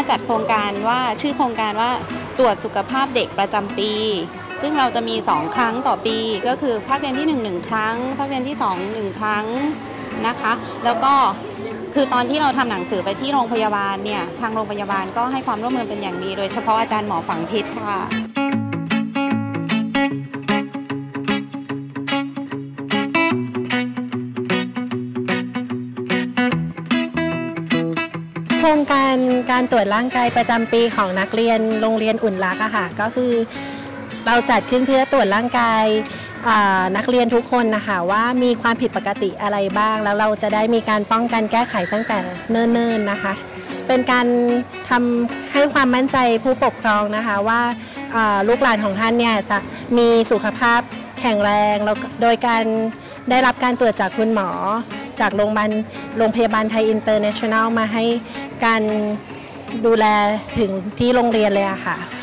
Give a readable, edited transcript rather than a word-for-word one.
จัดโครงการว่าชื่อโครงการว่าตรวจสุขภาพเด็กประจำปีซึ่งเราจะมี2ครั้งต่อปีก็คือภาคเรียนที่1ครั้งภาคเรียนที่2 1ครั้งนะคะแล้วก็คือตอนที่เราทำหนังสือไปที่โรงพยาบาลเนี่ยทางโรงพยาบาลก็ให้ความร่วมมือเป็นอย่างดีโดยเฉพาะอาจารย์หมอฝังพิษค่ะโครงการตรวจร่างกายประจำปีของนักเรียนโรงเรียนอุ่นรักอะค่ะก็คือเราจัดขึ้นเพื่อตรวจร่างกายนักเรียนทุกคนนะคะว่ามีความผิดปกติอะไรบ้างแล้วเราจะได้มีการป้องกันแก้ไขตั้งแต่เนิ่นๆนะคะเป็นการทำให้ความมั่นใจผู้ปกครองนะคะว่าลูกหลานของท่านเนี่ยมีสุขภาพแข็งแรงแล้วโดยการได้รับการตรวจจากคุณหมอจากโรงพยาบาลไทยอินเตอร์เนชั่นแนลมาให้การดูแลถึงที่โรงเรียนเลยอะค่ะ